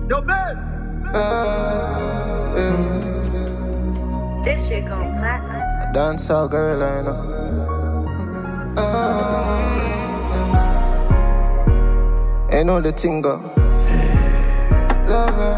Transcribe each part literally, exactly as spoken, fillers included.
Yo, babe. Uh, um, This shit gon' platinum. a dancehall girl, I know. Uh, uh, ain't know the thing go. Love her,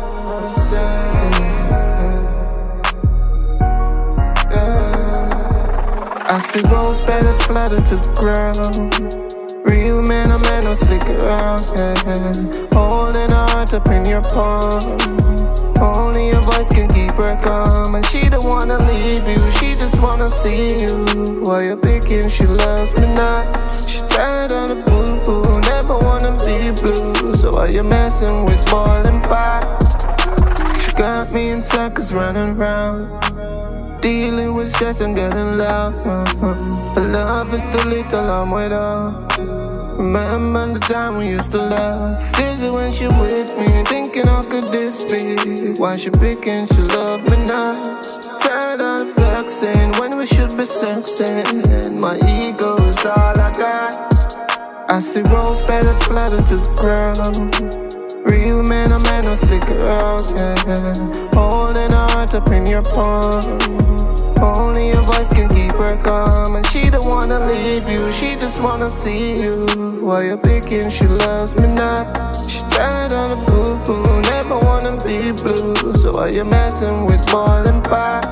I see rose petals flutter to the ground. Real man, a man, don't stick around. Yeah, yeah. Holding her heart up in your palm. Only your voice can keep her calm. And she don't wanna leave you, she just wanna see you. While you're picking, she loves me not. She tired of the boo-boo, never wanna be blue. So while you're messing with ball and pie, she got me in circles running round, dealing with stress and getting loud. uh-huh. Her love is too little, I'm with her. Remember the time we used to laugh. Dizzy when she with me, thinking how could this be? Why she picking, she love me now. Tired of flexing when we should be sexing. My ego is all I got. I see rose petals flutter to the ground. Real man, a man, don't stick around. Yeah, yeah. Holding her heart up in your palm. Only your voice can keep her calm. And she don't wanna leave you, she just wanna see you. While you're picking, she loves me not. She tired of the boo-boo, never wanna be blue. So while you're messing with ball and pie,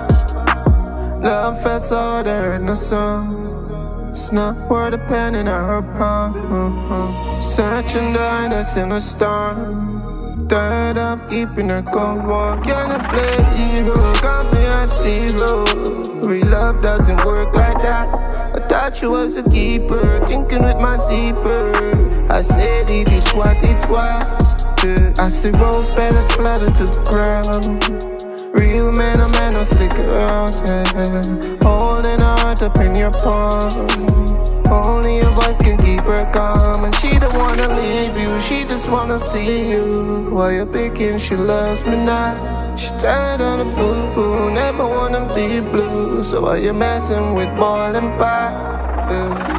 love felt harder in the sun. It's not worth a pen in her palm. uh-huh. Searching the eye that's in a storm. Tired of keeping her cold warm. Can I play hero? Got me at zero. Real love doesn't work like that. I thought you was a keeper, thinking with my zipper. I said it, it's what, it's what. Yeah. I see rose petals flutter to the ground. Real man, a man, don't stick around. Yeah. Holding her heart up in your palm. Only your voice can keep her calm. And she don't wanna leave you, she just wanna see you. While you're picking, she loves me not. She tired of the boo-boo, never wanna be blue. So while you're messing with ball and pie, yeah.